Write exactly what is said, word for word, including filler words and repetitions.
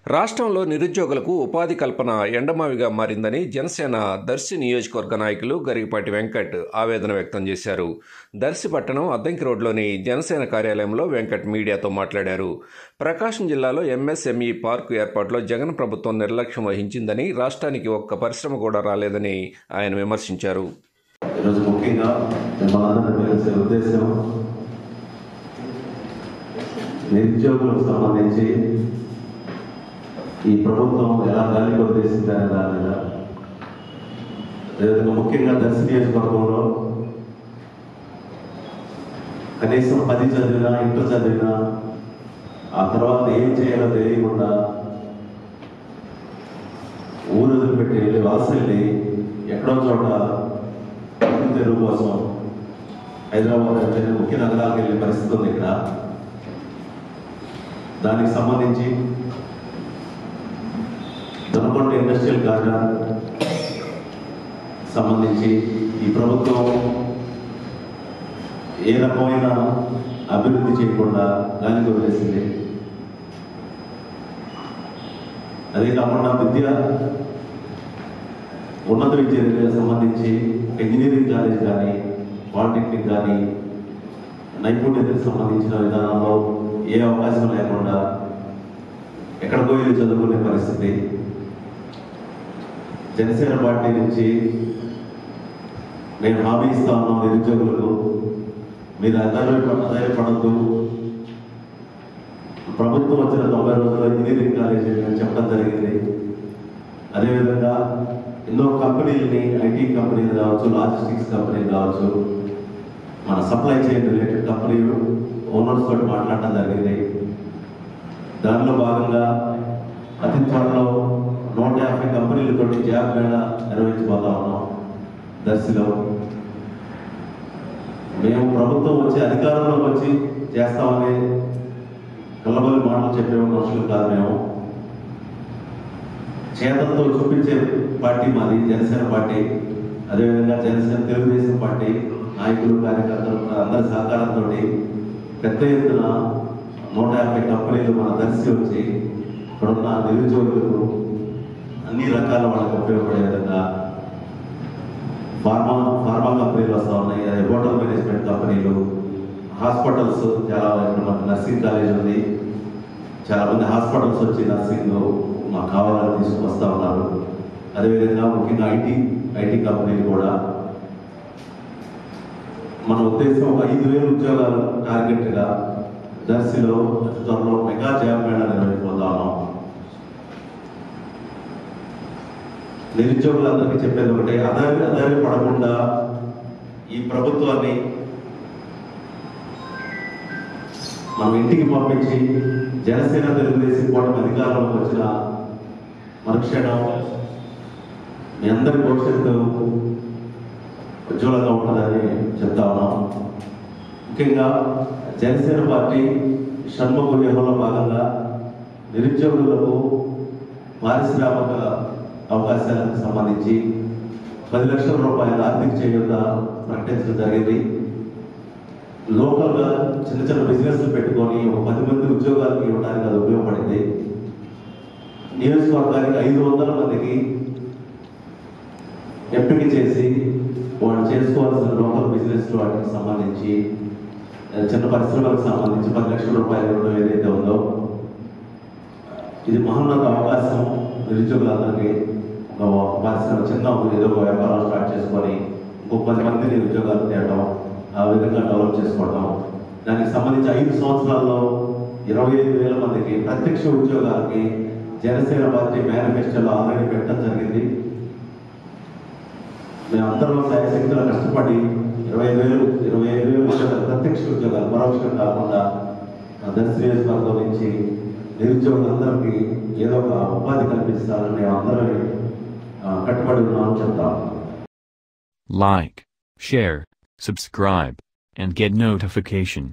రాష్ట్రంలో నిరుద్యోగులకు ఉపాధి కల్పన ఎండమావిగా మారిందని జనసేన దర్శి నియోజకవర్గ నాయకులు గరిగిపాటి వెంకట్ ఆవేదన వ్యక్తం చేశారు. దర్శి పట్టణం అద్దంకి రోడ్లోని జనసేన కార్యాలయంలో వెంకట్ మీడియాతో మాట్లాడారు. ప్రకాశం జిల్లాలో ఎంఎస్ఎంఈ పార్కు ఏర్పాటులో జగన్ ప్రభుత్వం నిర్లక్ష్యం వహించిందని, రాష్ట్రానికి ఒక్క పరిశ్రమ కూడా రాలేదని ఆయన విమర్శించారు. ఈరోజు ముఖ్యంగా ఉద్దేశం నిరుద్యోగులకు సంబంధించి ఈ ప్రభుత్వం ఎలా గాలి కొద్దేసిందనే దాని మీద, అదేవిధంగా ముఖ్యంగా దర్శి నియోజకవర్గంలో కనీసం పది చదివినా ఇంటర్ చదివినా ఆ తర్వాత ఏం చేయాలో తెలియకుండా ఊరు వదిలిపెట్టి వెళ్ళి వలసల్ని ఎక్కడో చోట తెలుగు కోసం హైదరాబాద్ అంటే ముఖ్య నగరాలకు వెళ్ళే పరిస్థితి ఉంది. ఇక్కడ దానికి సంబంధించి దొనకొండ ఇండస్ట్రియల్ గార్డెన్ సంబంధించి ఈ ప్రభుత్వం ఏ రకమైన అభివృద్ధి చేయకుండా గాలి వదిలేసింది. అదే కాకుండా విద్య ఉన్నత విద్యకు సంబంధించి ఇంజనీరింగ్ కాలేజ్ కానీ పాలిటెక్నిక్ కానీ నైపుణ్యతకు సంబంధించిన విధానంలో ఏ అవకాశం లేకుండా ఎక్కడికో వెళ్ళి చదువుకునే పరిస్థితి. జనసేన పార్టీ నుంచి నేను హామీ ఇస్తా ఉన్నాం నిరుద్యోగులకు, మీరు ఆధారపడద్దు, ప్రభుత్వం వచ్చిన తొంభై రోజుల్లో ఇంజనీరింగ్ కాలేజీ చెప్పడం జరిగింది. అదేవిధంగా ఎన్నో కంపెనీలని, ఐటీ కంపెనీలు కావచ్చు, లాజిస్టిక్స్ కంపెనీలు కావచ్చు, మన supply chain related company owners తోటి మాట్లాడటం జరిగింది. దానిలో భాగంగా అతి త్వరలో నూట యాభై కంపెనీలతో జాబ్ మేళా నిర్వహించబోతా ఉన్నాం దర్శిలో. మేము ప్రభుత్వం వచ్చి అధికారంలోకి వచ్చి చేస్తామని కళ్ళబొల్లి మాటలు చెప్పే మనుషులు కాదు. మేము చేతలతో చూపించే పార్టీ మాది జనసేన పార్టీ. అదేవిధంగా జనసేన తెలుగుదేశం పార్టీ నాయకులు, కార్యకర్తలు అందరి సహకారంతో పెద్ద ఎత్తున నూట యాభై కంపెనీలు మన దర్శి వచ్చి ఇప్పుడున్న నిరుద్యోగులకు అన్ని రకాల వాళ్ళకి ఉపయోగపడే విధంగా ఫార్మా ఫార్మా కంపెనీలు వస్తూ ఉన్నాయి. అదే హోటల్ మేనేజ్మెంట్ కంపెనీలు, హాస్పిటల్స్, చాలా ఇక్కడ మనకు నర్సింగ్ కాలేజ్ ఉంది. చాలామంది హాస్పిటల్స్ వచ్చి నర్సింగ్ మాకు కావాలని తీసుకువస్తూ ఉన్నారు. అదేవిధంగా ముఖ్యంగా ఐటీ ఐటీ కంపెనీలు కూడా. మన ఉద్దేశం ఒక ఐదు వేల ఉద్యోగాలు టార్గెట్గా దర్శిలో అతి త్వరలో మెగా జాబ్ మేళా నిర్వహించబోతా ఉన్నాం. నిరుద్యోగులందరికీ చెప్పేది ఒకటే, అదారి అదారి పడకుండా ఈ ప్రభుత్వాన్ని మనం ఇంటికి పంపించి జనసేన తెలుగుదేశం కూటమి అధికారంలోకి వచ్చిన మరుక్షణం మీ అందరి భవిష్యత్తు ఉజ్వలంగా ఉంటుందని చెప్తా ఉన్నాం. ముఖ్యంగా జనసేన పార్టీ షణ్ముఖ వ్యూహంలో భాగంగా నిరుద్యోగులకు పారిశ్రామిక అవకాశాలకు సంబంధించి పది లక్షల రూపాయల ఆర్థిక చేయూత ప్రకటించడం జరిగింది. లోకల్గా చిన్న చిన్న బిజినెస్లు పెట్టుకొని ఒక పది మంది ఉద్యోగాలకు ఇవ్వడానికి అది ఉపయోగపడింది. నియోజకవర్గానికి ఐదు వందల మందికి ఎంపిక చేసి వాళ్ళు చేసుకోవాల్సిన లోకల్ బిజినెస్ వాటికి సంబంధించి, చిన్న పరిశ్రమలకు సంబంధించి పది లక్షల రూపాయలు ఇవ్వడం ఏదైతే ఉందో, ఇది మహోన్నత అవకాశం. నిరుద్యోగులందరికీ ఒక పరిశ్రమ చిన్న ఏదో ఒక వ్యాపారం స్టార్ట్ చేసుకొని ఇంకొక పది మందిని ఉద్యోగాలు తేవడం, ఆ విధంగా డెవలప్ చేసుకోవడం. దానికి సంబంధించి ఐదు సంవత్సరాల్లో ఇరవై ఐదు వేల మందికి ప్రత్యక్ష ఉద్యోగాలకి జనసేన పార్టీ మేనిఫెస్టోలో ఆల్రెడీ పెట్టడం జరిగింది. మేమందరం శాయశక్తిలో కష్టపడి ఇరవై ఐదు వేలు ఇరవై ఐదు వేలు ఉద్యోగాలు, ప్రత్యక్ష ఉద్యోగాలు, పరోక్షం కాకుండా దర్శి నియోజకవర్గం నుంచి నిరుద్యోగులందరికీ ఏదో ఒక ఉపాధి కల్పిస్తారని మేము అందరం కట్టుబడి ఉన్నామని చెప్తాం. Like, share, subscribe, and get notification.